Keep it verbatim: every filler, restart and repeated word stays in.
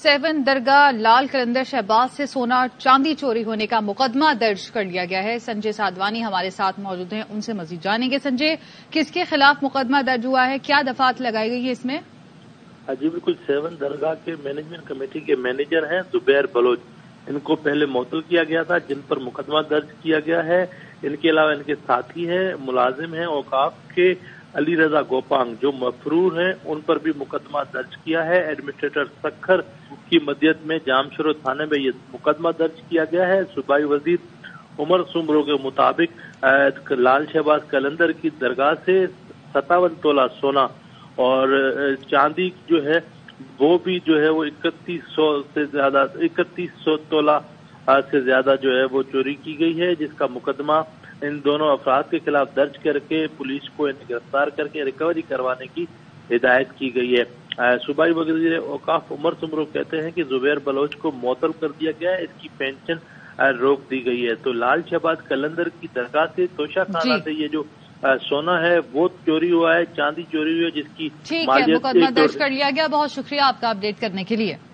Seven दरगाह लाल कलंदर शहबाज से सोना और चांदी चोरी होने का मुकदमा दर्ज कर लिया गया है। संजय साधवानी हमारे साथ मौजूद हैं, उनसे मजीद जानेंगे। संजय, किसके खिलाफ मुकदमा दर्ज हुआ है, क्या दफात लगाई गई है इसमें? जी बिल्कुल, सेवन दरगाह के मैनेजमेंट कमेटी के मैनेजर हैं जुबैर बलोच। इनको पहले मुअत्तल किया गया था, जिन पर मुकदमा दर्ज किया गया है। इनके अलावा इनके साथी हैं, मुलाजिम हैं औकाफ के अली रजा गोपांग जो मफरूर हैं, उन पर भी मुकदमा दर्ज किया है। एडमिनिस्ट्रेटर सखर की मदद में जामशरो थाने में ये मुकदमा दर्ज किया गया है। सूबाई वजीर उमर सुमरो के मुताबिक लाल शहबाज कलंदर की दरगाह से सत्तावन तोला सोना और चांदी जो है वो भी जो है वो इकतीस सौ से ज्यादा इकतीस सौ तोला से ज्यादा जो है वो चोरी की गई है, जिसका मुकदमा इन दोनों अफराद के खिलाफ दर्ज करके पुलिस को इन्हें गिरफ्तार करके रिकवरी करवाने की हिदायत की गई है। सूबाई वजीर औकाफ उमर सुमरो कहते हैं कि जुबैर बलोच को मुअत्तल कर दिया गया है, इसकी पेंशन रोक दी गई है। तो लाल शहबाज कलंदर की दरगाह से तोशा खाना से ये जो सोना है वो चोरी हुआ है, चांदी चोरी हुई है, जिसकी ठीक है, मुकदमा दर्ज कर लिया गया। बहुत शुक्रिया आपका अपडेट करने के लिए।